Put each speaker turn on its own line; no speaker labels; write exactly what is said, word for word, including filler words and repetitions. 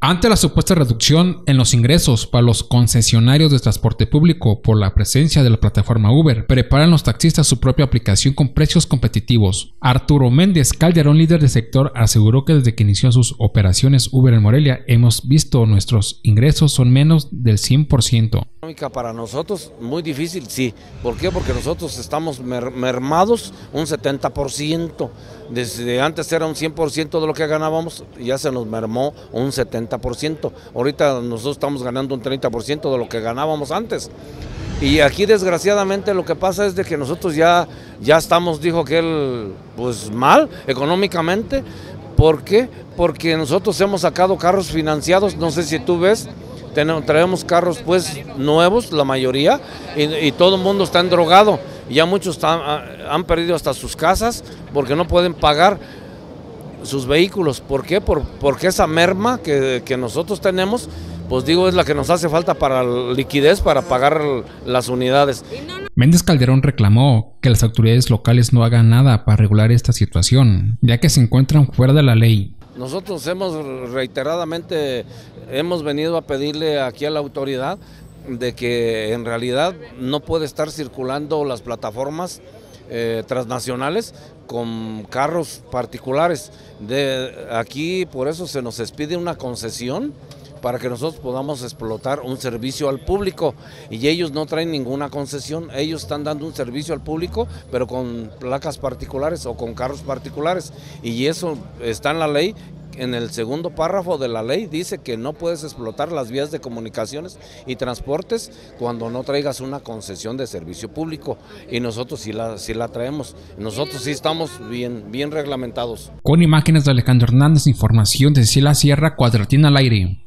Ante la supuesta reducción en los ingresos para los concesionarios de transporte público por la presencia de la plataforma Uber, preparan los taxistas su propia aplicación con precios competitivos. Arturo Méndez Calderón, líder del sector, aseguró que desde que inició sus operaciones Uber en Morelia, hemos visto nuestros ingresos son menos del cien por ciento.
Para nosotros muy difícil, sí. ¿Por qué? Porque nosotros estamos mer mermados un setenta por ciento. Desde antes era un cien por ciento de lo que ganábamos, ya se nos mermó un setenta por ciento. Ahorita nosotros estamos ganando un treinta por ciento de lo que ganábamos antes. Y aquí desgraciadamente lo que pasa es de que nosotros ya, ya estamos, dijo que él, pues mal económicamente. ¿Por qué? Porque nosotros hemos sacado carros financiados, no sé si tú ves. Traemos carros pues nuevos, la mayoría, y, y todo el mundo está endrogado. Ya muchos están, han perdido hasta sus casas porque no pueden pagar sus vehículos. ¿Por qué? Por, porque esa merma que, que nosotros tenemos, pues digo, es la que nos hace falta para la liquidez, para pagar las unidades.
Méndez Calderón reclamó que las autoridades locales no hagan nada para regular esta situación, ya que se encuentran fuera de la ley.
Nosotros hemos reiteradamente hemos venido a pedirle aquí a la autoridad de que en realidad no puede estar circulando las plataformas eh, transnacionales con carros particulares. De aquí por eso se nos expide una concesión para que nosotros podamos explotar un servicio al público, y ellos no traen ninguna concesión, ellos están dando un servicio al público, pero con placas particulares o con carros particulares, y eso está en la ley. En el segundo párrafo de la ley dice que no puedes explotar las vías de comunicaciones y transportes cuando no traigas una concesión de servicio público, y nosotros sí la, sí la traemos, nosotros sí estamos bien, bien reglamentados.
Con imágenes de Alejandro Hernández, información de Cecilia Sierra, Cuadratín al aire.